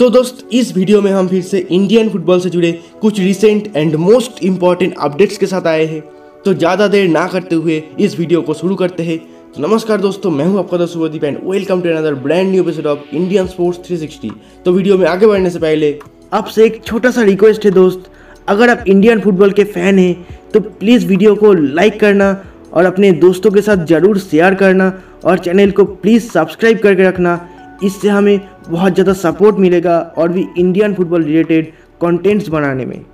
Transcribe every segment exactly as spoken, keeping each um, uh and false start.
तो दोस्त इस वीडियो में हम फिर से इंडियन फुटबॉल से जुड़े कुछ recent and most important updates के साथ आए हैं। तो ज़्यादा देर ना करते हुए इस वीडियो को शुरू करते हैं। तो नमस्कार दोस्तों, मैं हूं आपका दोस्त Shubhdeep and welcome to another brand new episode of Indian sports three sixty. तो वीडियो में आगे बढ़ने से पहले आपसे एक छोटा सा रिक्वेस्ट है दोस्त, अगर आप इंडियन फुटबॉल के फ़ैन हैं तो प्लीज़ वीडियो को लाइक करना और अपने दोस्तों के साथ ज़रूर शेयर करना और चैनल को प्लीज़ सब्सक्राइब करके रखना। इससे हमें बहुत ज़्यादा सपोर्ट मिलेगा और भी इंडियन फुटबॉल रिलेटेड कंटेंट्स बनाने में।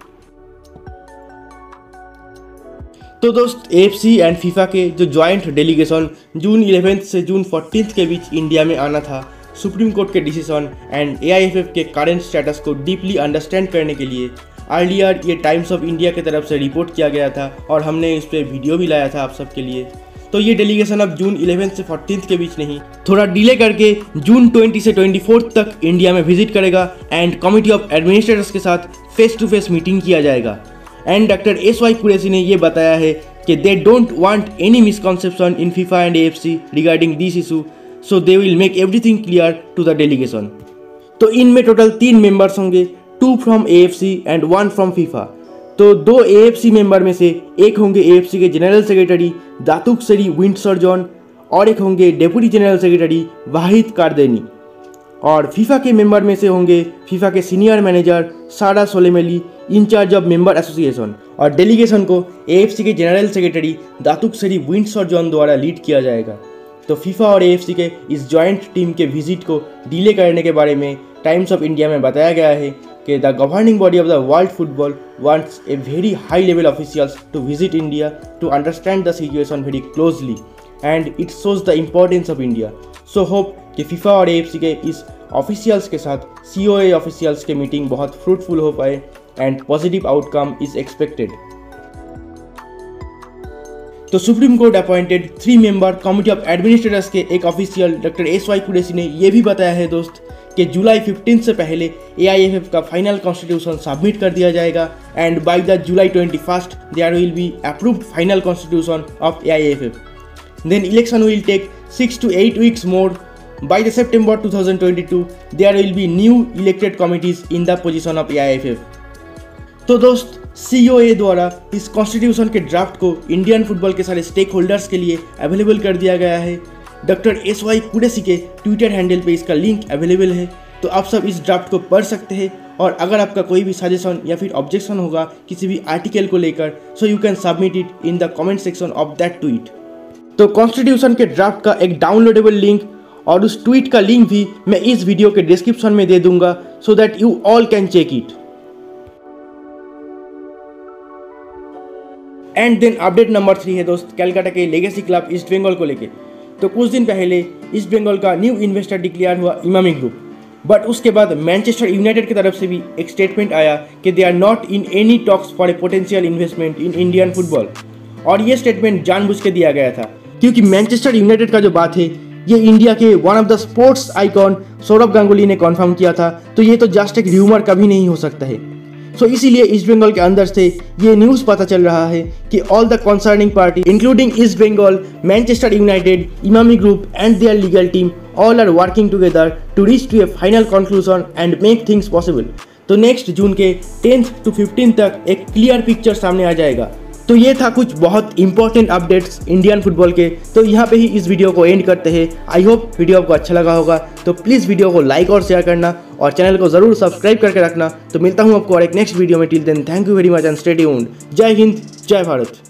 तो दोस्त एएफसी एंड फीफा के जो जॉइंट डेलीगेशन जून इलेवेंथ से जून फोर्टीन्थ के बीच इंडिया में आना था, सुप्रीम कोर्ट के डिसीजन एंड एआईएफएफ के करंट स्टेटस को डीपली अंडरस्टैंड करने के लिए अर्लियर ये टाइम्स ऑफ इंडिया की तरफ से रिपोर्ट किया गया था और हमने इस पर वीडियो भी लाया था आप सबके लिए। तो ये डेलीगेशन अब जून इलेवेंथ से फोर्टीन्थ के बीच नहीं, थोड़ा डिले करके जून ट्वेंटी से ट्वेंटी फोर्थ तक इंडिया में विजिट करेगा एंड कमिटी ऑफ एडमिनिस्ट्रेटर्स के साथ फेस टू फेस मीटिंग किया जाएगा। And doctor S Y Qureshi ने ये बताया है कि they don't want any misconception in FIFA and AFC regarding this issue, so they will make everything clear to the delegation. तो इनमें टोटल तीन मेंबर्स होंगे, two from AFC and one from FIFA. तो दो एएफसी मेंबर में से एक होंगे एएफसी के general secretary Datuk Seri Windsor John और एक होंगे deputy general secretary Wahid Kardani. और फीफा के मेंबर में से होंगे फीफा के senior manager Sarah Solemale, incharge of member association. और डेलीगेशन को एएफसी के general secretary Datuk Seri Windsor John द्वारा लीड किया जाएगा। तो फीफा और एएफसी के इस जॉइंट टीम के विजिट को डिले करने के बारे में टाइम्स ऑफ इंडिया में बताया गया है कि the governing body of the world football wants a very high level officials to visit India to understand the situation very closely and it shows the importance of India. So hope कि FIFA और A F C के इस officials के साथ C O A officials के meeting बहुत fruitful हो पाए and positive outcome is expected. तो supreme court appointed three member committee of administrators के एक official doctor S Y Qureshi ने यह भी बताया है दोस्त कि जुलाई फिफ्टीन से पहले एआईएफएफ का फाइनल कॉन्स्टिट्यूशन सबमिट कर दिया जाएगा and by the July twenty first there will be approved final constitution of AIFF. Then election will take six to eight weeks more. By the September two thousand twenty two there will be new elected committees in the position of AIFF. तो दोस्त COA द्वारा इस constitution के draft को Indian football के सारे stake holders के लिए अवेलेबल कर दिया गया है। डॉक्टर एस वाई कुरैशी के ट्विटर हैंडल पे इसका लिंक अवेलेबल है, तो आप सब इस ड्राफ्ट को पढ़ सकते हैं। और अगर आपका कोई भी सजेशन या फिर ऑब्जेक्शन होगा किसी भी आर्टिकल को लेकर, so you can submit it in the comment section of that tweet. तो कॉन्स्टिट्यूशन के ड्राफ्ट का एक डाउनलोडेबल लिंक और उस ट्वीट का लिंक भी मैं इस वीडियो के डिस्क्रिप्शन में दे दूंगा, so that you all can check it. And then update number three है दोस्त कलकत्ता के लेगेसी क्लब ईस्ट बंगाल को लेके। तो कुछ दिन पहले ईस्ट बंगाल का न्यू इन्वेस्टर डिक्लेयर हुआ इमामी ग्रुप, बट उसके बाद मैनचेस्टर यूनाइटेड की तरफ से भी एक स्टेटमेंट आया कि they are not in any talks for a potential investment in Indian football. और ये स्टेटमेंट जानबूझ के दिया गया था क्योंकि मैनचेस्टर यूनाइटेड का जो बात है ये इंडिया के one of the sports icon Sourav Ganguly ने कन्फर्म किया था। तो ये तो जस्ट एक र्यूमर कभी नहीं हो सकता है। सो so, इसीलिए ईस्ट बंगाल के अंदर से ये न्यूज़ पता चल रहा है कि all the concerning party including East Bengal, Manchester United, Emami group and their legal team all are working together to reach to a final conclusion and make things possible. तो नेक्स्ट जून के टेंथ टू फिफ्टीन तक एक clear picture सामने आ जाएगा। तो ये था कुछ बहुत इंपॉर्टेंट अपडेट्स इंडियन फुटबॉल के। तो यहाँ पे ही इस वीडियो को एंड करते हैं। आई होप वीडियो आपको अच्छा लगा होगा, तो प्लीज़ वीडियो को लाइक और शेयर करना और चैनल को ज़रूर सब्सक्राइब करके रखना। तो मिलता हूँ आपको और एक नेक्स्ट वीडियो में। Till then thank you very much and stay tuned. जय हिंद, जय भारत।